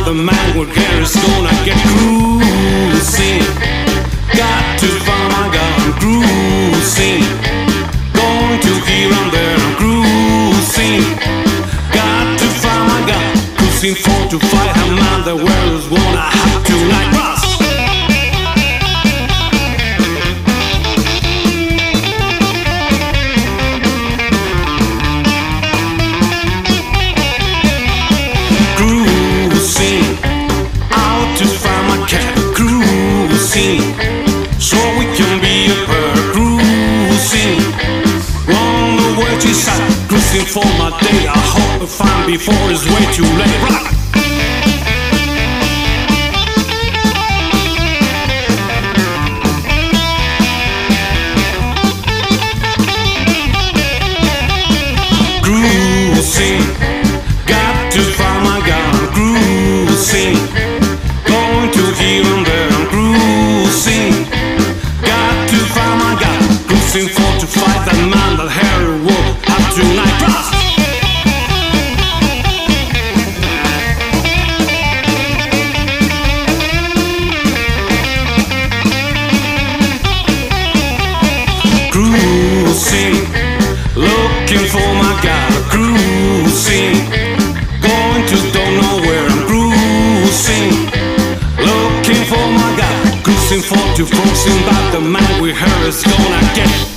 the man with hair is gonna get cruising. Got to find my girl, I'm cruising. Going to here and there, I'm cruising. Got to find my girl, cruising 4 to 5. A man the world wanna have tonight. Ross. So we can be a pair cruising on the way to side, cruising for my day. I hope to find before it's way too late. Rock. Cruising, got to find my girl. I'm cruising, going to here and there. I'm cruising, got to find my guy. Cruising 4 to 5, that man, that hair will have tonight. Ross. Cruising, looking for my guy. Cruising, going to don't know where. I'm cruising, looking for my guy. Cruising 4 to 4, sing about the man with her is gonna get